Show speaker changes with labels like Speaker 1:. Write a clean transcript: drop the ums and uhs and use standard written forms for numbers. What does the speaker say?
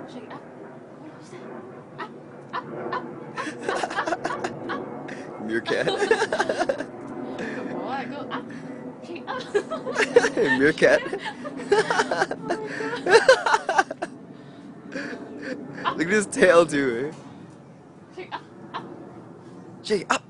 Speaker 1: Shake it up. What's that? Up.
Speaker 2: Meerkat.
Speaker 1: Good boy. Go up. Shake up.
Speaker 2: Meerkat.
Speaker 1: Up.
Speaker 2: Look at his tail too.
Speaker 1: Shake up. Up.
Speaker 2: Shake up.